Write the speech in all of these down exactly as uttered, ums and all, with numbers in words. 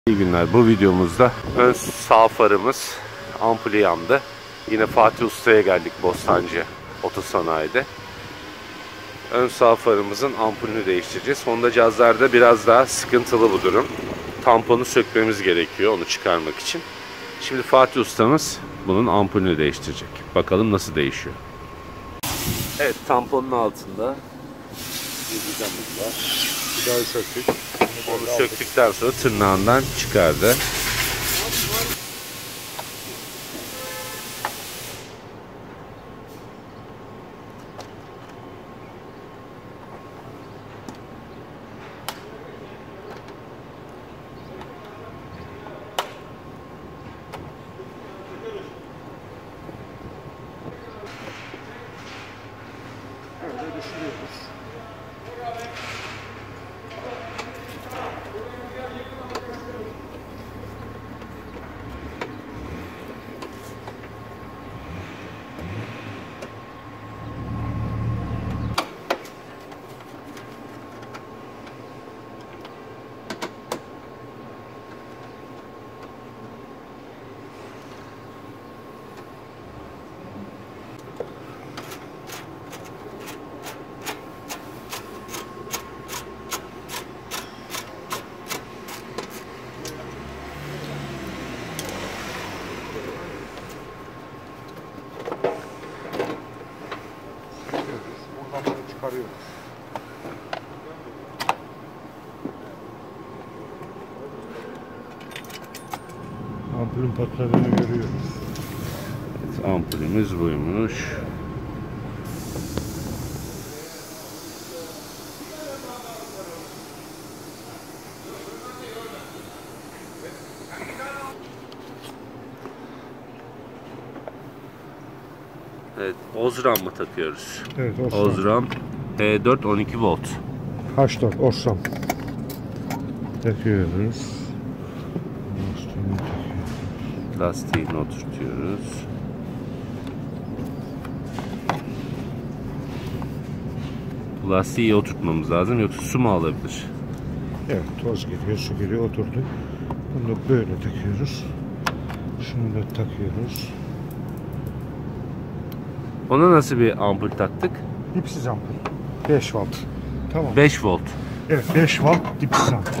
İyi günler. Bu videomuzda ön sağ farımız ampulü yandı. Yine Fatih Usta'ya geldik Bostancı Otosanayi'de. Ön sağ farımızın ampulünü değiştireceğiz. Honda Jazz'larda biraz daha sıkıntılı bu durum. Tamponu sökmemiz gerekiyor onu çıkarmak için. Şimdi Fatih Usta'mız bunun ampulünü değiştirecek. Bakalım nasıl değişiyor. Evet, tamponun altında bir vidamız var. Vidayı söktük. Onu söktükten sonra tırnağından çıkardı. Öyle düşünüyoruz. Buradan bunu çıkarıyoruz. Ampulün patladığını görüyoruz. Evet, ampulümüz buymuş. Evet, Osram mı takıyoruz? Evet, Osram. Osram H dört on iki volt. H dört Osram. Takıyoruz. Lastiğini oturtuyoruz. Bu lastiği iyi oturtmamız lazım, yoksa su mu alabilir? Evet, toz geliyor, su geliyor, oturdu. Bunu da böyle takıyoruz. Şunu da takıyoruz. Ona nasıl bir ampul taktık? Dipsiz ampul. beş volt. Tamam. beş volt. Evet, beş volt dipsiz ampul.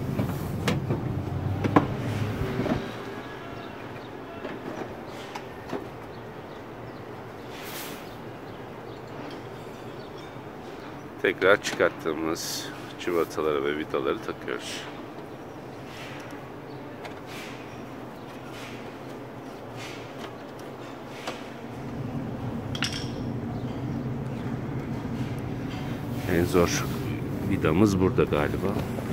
Tekrar çıkarttığımız cıvataları ve vidaları takıyoruz. En zor vidamız burada galiba.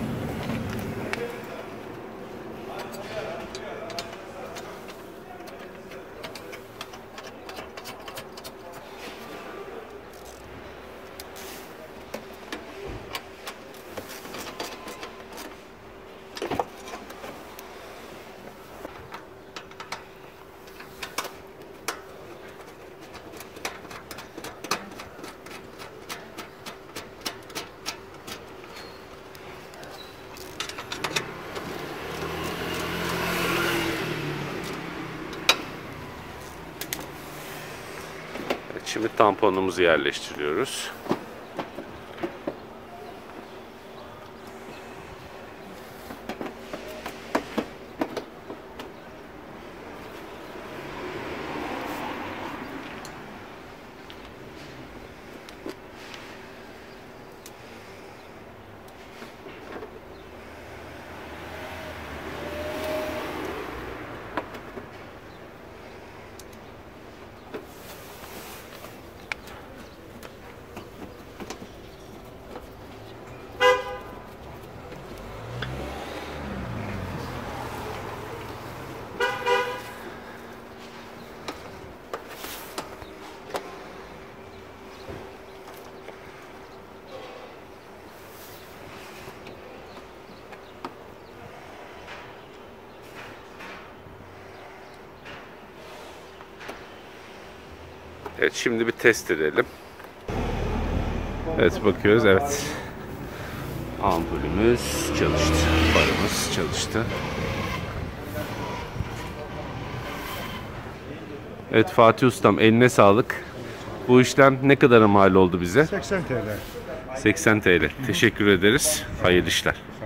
Şimdi tamponumuzu yerleştiriyoruz. Evet, şimdi bir test edelim. Evet, bakıyoruz. Evet. Ampulümüz çalıştı. Farımız çalıştı. Evet Fatih Ustam, eline sağlık. Bu işlem ne kadara mal oldu bize? seksen T L. seksen T L. Teşekkür ederiz. Hayırlı işler.